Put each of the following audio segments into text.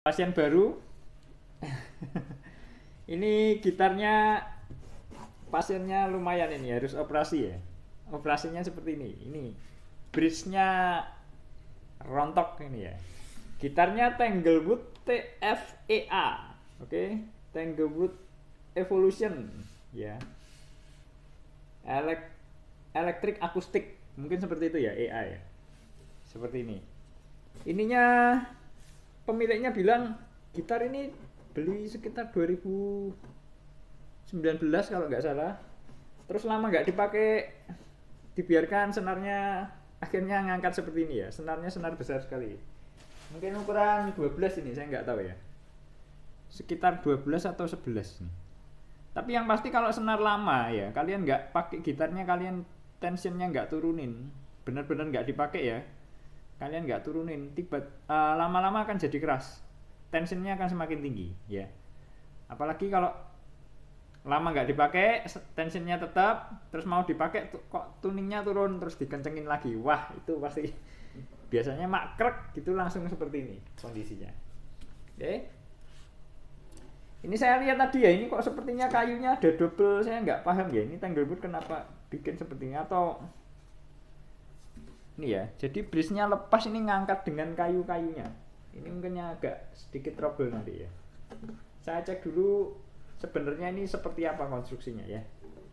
Pasien baru. Ini gitarnya pasiennya lumayan, ini harus operasi ya. Operasinya seperti ini bridge-nya rontok ini ya. Gitarnya Tanglewood TFEA. Oke, Tanglewood Evolution ya. Electric akustik, mungkin seperti itu ya, EA ya. Seperti ini. Ininya pemiliknya bilang gitar ini beli sekitar 2019 kalau nggak salah. Terus lama nggak dipakai, dibiarkan senarnya, akhirnya ngangkat seperti ini ya. Senarnya senar besar sekali. Mungkin ukuran 12 ini, saya nggak tahu ya. Sekitar 12 atau 11 nih. Tapi yang pasti kalau senar lama ya, kalian nggak pakai gitarnya, kalian tensionnya nggak turunin, benar-benar nggak dipakai ya, kalian nggak turunin, lama-lama akan jadi keras, tensionnya akan semakin tinggi ya. Apalagi kalau lama nggak dipakai, tensionnya tetap, terus mau dipakai kok tuningnya turun, terus dikencengin lagi, wah itu pasti biasanya makrek gitu, langsung seperti ini kondisinya. Oke. Ini saya lihat tadi ya, ini kok sepertinya kayunya ada double, saya nggak paham ya, ini Tanglewood kenapa bikin seperti ini, atau ini ya, jadi bridge-nya lepas, ini ngangkat dengan kayu-kayunya. Ini mungkin agak sedikit trouble nanti ya. Saya cek dulu sebenarnya ini seperti apa konstruksinya ya.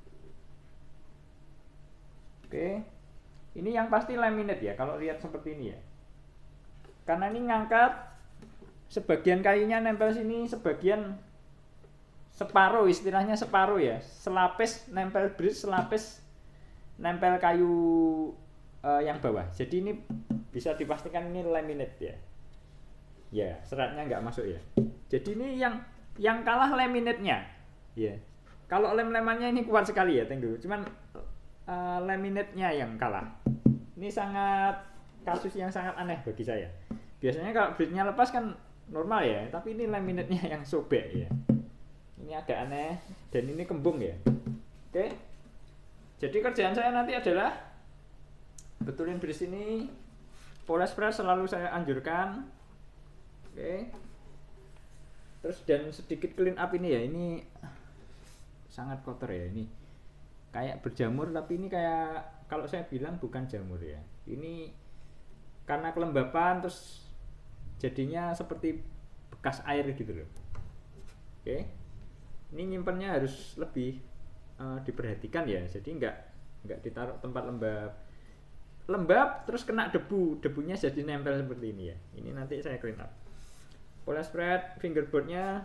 Oke. Ini yang pasti laminate ya, kalau lihat seperti ini ya. Karena ini ngangkat, sebagian kayunya nempel sini, sebagian separuh, istilahnya separuh ya, selapis nempel bridge, selapis nempel kayu yang bawah. Jadi ini bisa dipastikan ini laminate ya. Ya, seratnya nggak masuk ya. Jadi ini yang kalah laminate-nya. Ya. Kalau lem-lemannya ini kuat sekali ya, Tenggo. Cuman laminate-nya yang kalah. Ini sangat kasus yang sangat aneh bagi saya. Biasanya kalau bridge-nya lepas kan normal ya, tapi ini laminate-nya yang sobek ya. Ini agak aneh, dan ini kembung ya. Oke. Jadi kerjaan saya nanti adalah betulin bridge ini. Poles press selalu saya anjurkan. Oke. Terus dan sedikit clean up ini ya. Ini sangat kotor ya, ini kayak berjamur, tapi ini kayak, kalau saya bilang bukan jamur ya. Ini karena kelembapan, terus jadinya seperti bekas air gitu loh. Oke. Ini nyimpennya harus lebih diperhatikan ya. Jadi nggak ditaruh tempat lembab terus kena debunya jadi nempel seperti ini ya. Ini nanti saya clean up. Poles spread fingerboardnya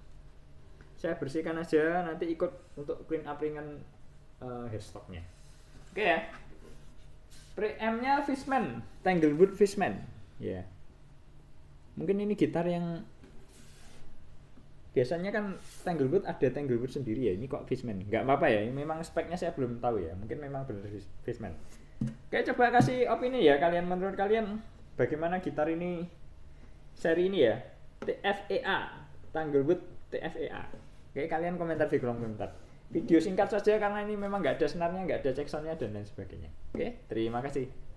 saya bersihkan aja, nanti ikut untuk clean up ringan headstocknya. Oke ya. Preampnya Fishman, Tanglewood Fishman ya. Mungkin ini gitar yang biasanya kan Tanglewood ada Tanglewood sendiri ya, ini kok Fishman. Nggak apa-apa ya, memang speknya saya belum tahu ya, mungkin memang benar Fishman. Oke, coba kasih opini ya kalian, menurut kalian bagaimana gitar ini, seri ini ya, TFEA, Tanglewood TFEA. Oke, kalian komentar di kolom komentar. Video singkat saja karena ini memang nggak ada senarnya, nggak ada check soundnya dan lain sebagainya. Oke, terima kasih.